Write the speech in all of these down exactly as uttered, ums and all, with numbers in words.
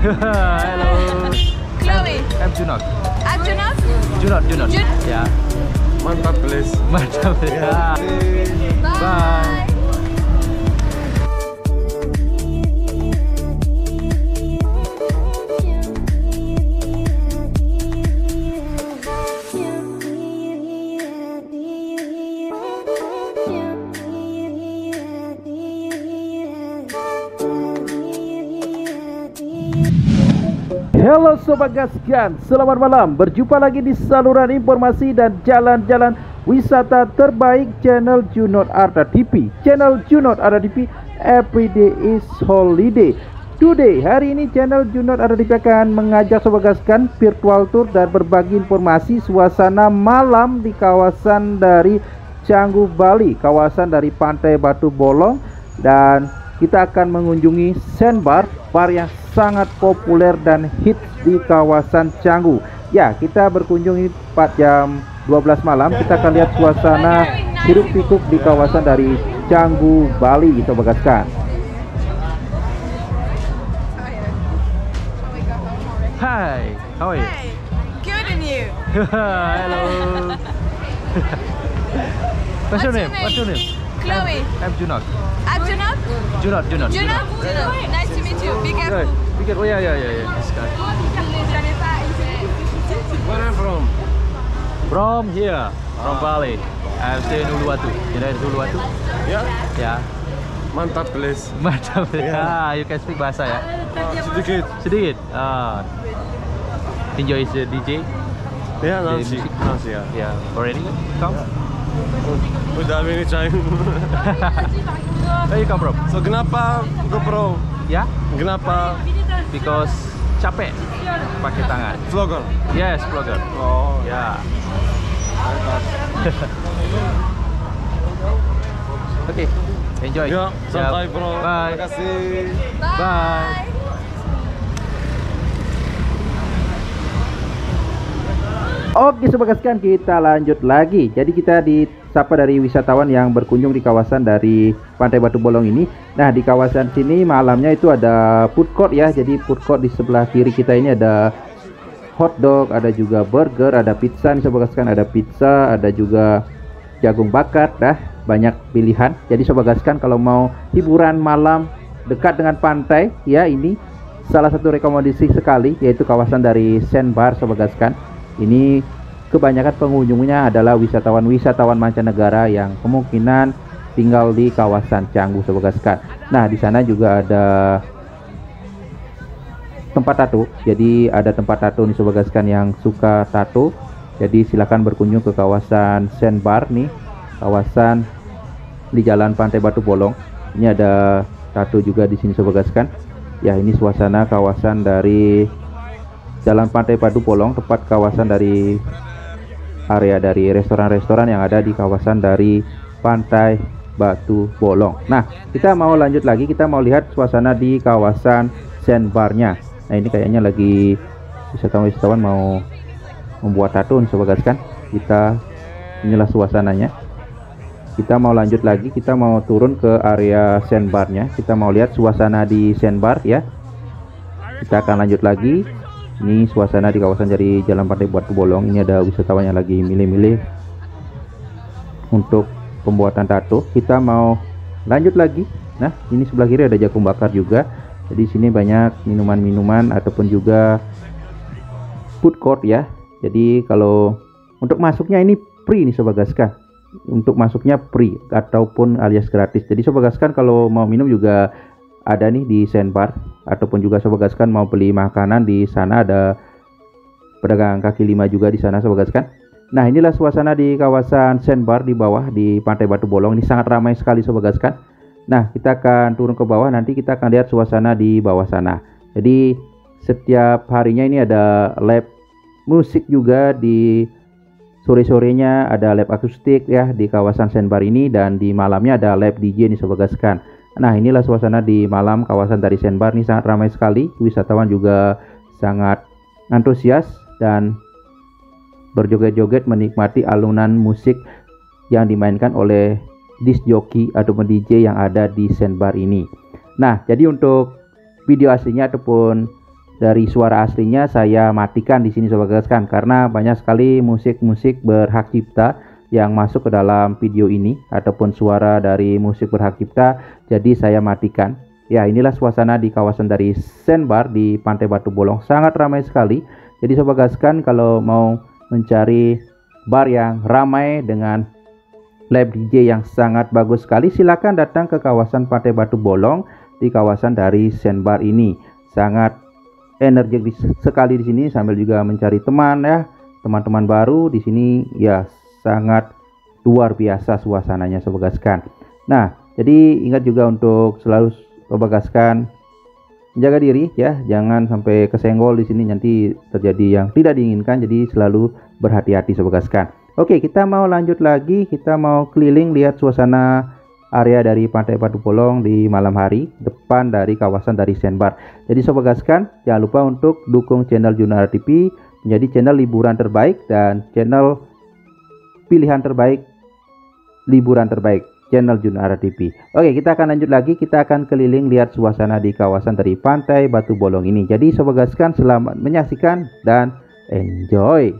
Hello. Chloe. I'm Junot. I'm Junot. Junot, Junot. Jun- Ya. Mantap, please. Mantap ya. Bye. Halo Sobat Gaskan, selamat malam. Berjumpa lagi di saluran informasi dan jalan-jalan wisata terbaik channel Junot Arda T V. Channel Junot Arda T V, everyday is holiday. Today, hari ini channel Junot Arda T V akan mengajak Sobat Gaskan virtual tour dan berbagi informasi suasana malam di kawasan dari Canggu, Bali, kawasan dari Pantai Batu Bolong, dan kita akan mengunjungi sandbar, bar yang sangat populer dan hits di kawasan Canggu. Ya, kita berkunjung ini pada jam dua belas malam. Kita akan lihat suasana hiruk pikuk di kawasan dari Canggu, Bali, Sobat Gaskan. Hi, how are you? Hey, good and you? Hello. What's your name? name? What's your name? Chloe. I'm Junot. I'm Junot. Junot, Junot. Junot. Junot. Nice to meet you. Be Good. careful. Good. Oh yeah, yeah, yeah, yeah. This guy. Where are you from? From here, from Bali. I'm staying in Uluwatu. You know Uluwatu? Ya, Yeah. mantap, please. Mantap ya. You can speak bahasa ya? Sedikit. Sedikit. Ah. Enjoy the D J? Ya, nanti, musik. nanti ya. Yeah. Already? Come? Udah many time. Where you come from? So kenapa GoPro? Yeah? Kenapa Because capek pakai tangan. vlogger? Yes, vlogger. Oh, Yeah. mantap. Okay. Enjoy. Ya, santai Yeah. bro. Bye. Terima kasih. Bye. Oke Sobat Gaskan, kita lanjut lagi. Jadi kita disapa dari wisatawan yang berkunjung di kawasan dari Pantai Batu Bolong ini. Nah, di kawasan sini malamnya itu ada food court ya. Jadi food court di sebelah kiri kita ini ada hotdog, ada juga burger, ada pizza nih Sobat Gaskan, ada pizza, ada juga jagung bakar, dah banyak pilihan. Jadi Sobat Gaskan kalau mau hiburan malam dekat dengan pantai ya, ini salah satu rekomendasi sekali, yaitu kawasan dari sandbar Sobat Gaskan. Ini kebanyakan pengunjungnya adalah wisatawan-wisatawan mancanegara yang kemungkinan tinggal di kawasan Canggu Sobat Gaskan. Nah, di sana juga ada tempat tato. Jadi ada tempat tato nih Sobat Gaskan yang suka tato. Jadi silakan berkunjung ke kawasan sandbar nih, kawasan di Jalan Pantai Batu Bolong. Ini ada tato juga di sini Sobat Gaskan. Ya, ini suasana kawasan dari Jalan Pantai Batu Bolong, tepat kawasan dari area dari restoran-restoran yang ada di kawasan dari Pantai Batu Bolong. Nah, kita mau lanjut lagi, kita mau lihat suasana di kawasan sandbarnya. Nah, ini kayaknya lagi wisatawan-wisatawan mau membuat tato nih Sobat Gaskan. Kita inilah suasananya. Kita mau lanjut lagi, kita mau turun ke area sandbarnya. Kita mau lihat suasana di sandbar ya. Kita akan lanjut lagi. Ini suasana di kawasan dari Jalan Pantai Batu Bolong. Ini ada wisatawan yang lagi milih-milih untuk pembuatan tato. Kita mau lanjut lagi. Nah, ini sebelah kiri ada jagung bakar juga. Jadi sini banyak minuman-minuman ataupun juga food court ya. Jadi kalau untuk masuknya ini free nih Sobat Gaskan. Untuk masuknya free ataupun alias gratis. Jadi Sobat Gaskan kalau mau minum juga ada nih di sandbar, ataupun juga Sobat Gaskan mau beli makanan di sana ada pedagang kaki lima juga di sana Sobat Gaskan. Nah, inilah suasana di kawasan sandbar di bawah di Pantai Batu Bolong. Ini sangat ramai sekali Sobat Gaskan. Nah, kita akan turun ke bawah, nanti kita akan lihat suasana di bawah sana. Jadi setiap harinya ini ada live musik juga, di sore-sorenya ada live akustik ya di kawasan sandbar ini, dan di malamnya ada live D J nih Sobat Gaskan. Nah, inilah suasana di malam kawasan dari sandbar. Ini sangat ramai sekali, wisatawan juga sangat antusias dan berjoget-joget menikmati alunan musik yang dimainkan oleh disc jockey ataupun D J yang ada di sandbar ini. Nah, jadi untuk video aslinya ataupun dari suara aslinya saya matikan di sini sobat gaskan, karena banyak sekali musik-musik berhak cipta yang masuk ke dalam video ini ataupun suara dari musik berhak cipta, jadi saya matikan. Ya, inilah suasana di kawasan dari Sandbar di Pantai Batu Bolong, sangat ramai sekali. Jadi sobat gaskan, kalau mau mencari bar yang ramai dengan live D J yang sangat bagus sekali, silakan datang ke kawasan Pantai Batu Bolong di kawasan dari Sandbar ini. Sangat energetik sekali di sini, sambil juga mencari teman ya, teman-teman baru di sini ya, sangat luar biasa suasananya sobat gaskan. Nah, jadi ingat juga untuk selalu sobat gaskan menjaga diri ya, jangan sampai kesenggol di sini, nanti terjadi yang tidak diinginkan. Jadi selalu berhati-hati sobat gaskan. Oke, kita mau lanjut lagi, kita mau keliling lihat suasana area dari Pantai Batu Bolong di malam hari depan dari kawasan dari Sandbar. Jadi sobat gaskan, jangan lupa untuk dukung channel Junara T V menjadi channel liburan terbaik dan channel pilihan terbaik liburan terbaik, channel Junara T V. Oke, kita akan lanjut lagi, kita akan keliling lihat suasana di kawasan dari Pantai Batu Bolong ini. Jadi sobat gaskan, selamat menyaksikan dan enjoy.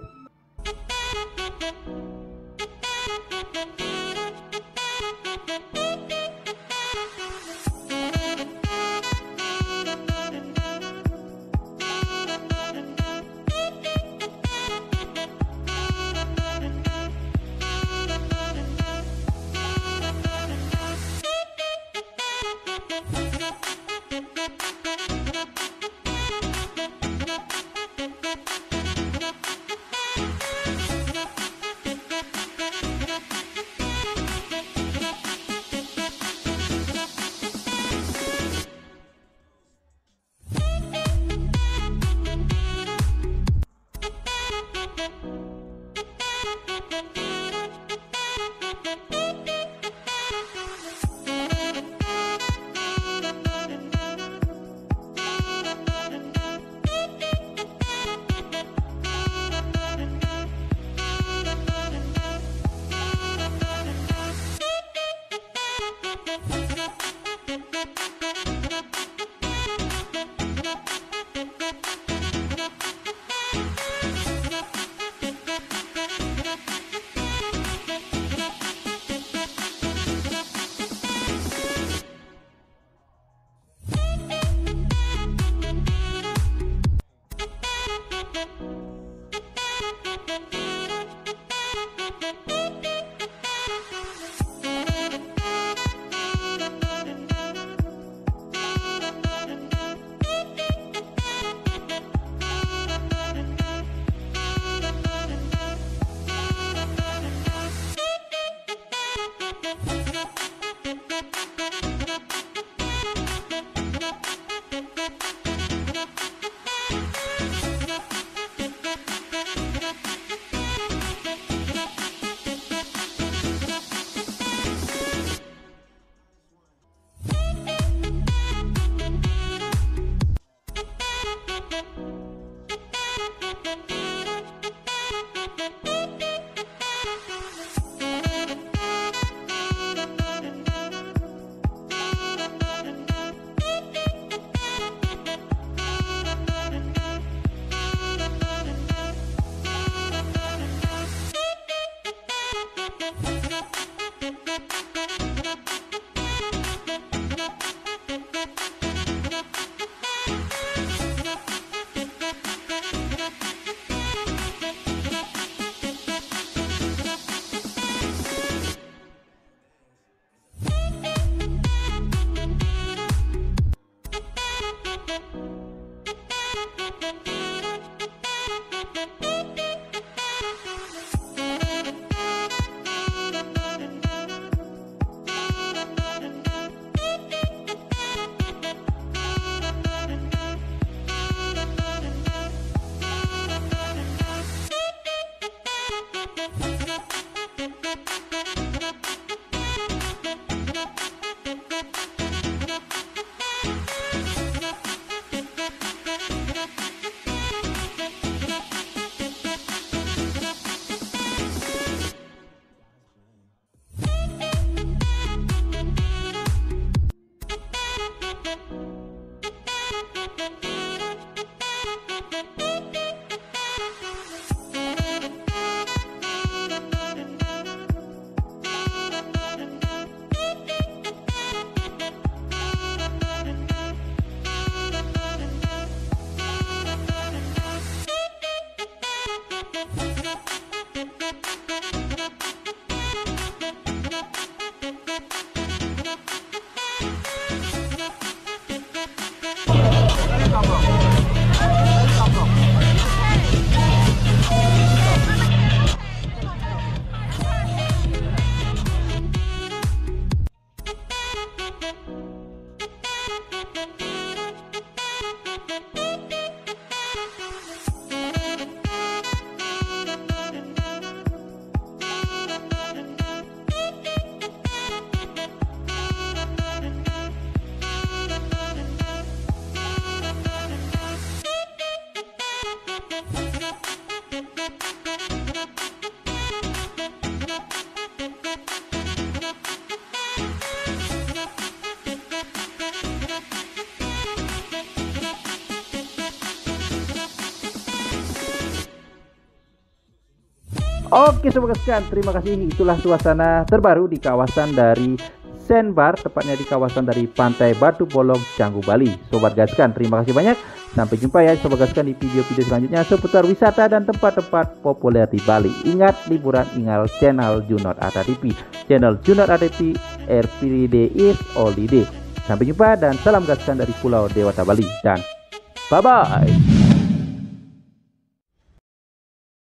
Oke sobat sekalian, terima kasih. Itulah suasana terbaru di kawasan dari Sandbar, tepatnya di kawasan dari Pantai Batu Bolong, Canggu, Bali. Sobat Gaskan, terima kasih banyak. Sampai jumpa ya Sobat Gaskan di video-video selanjutnya seputar wisata dan tempat-tempat populer di Bali. Ingat, liburan ingat channel Junot Ata T V. Channel Junot Ata T V, every day is holiday. Sampai jumpa dan salam Gaskan dari Pulau Dewata, Bali. Dan bye-bye.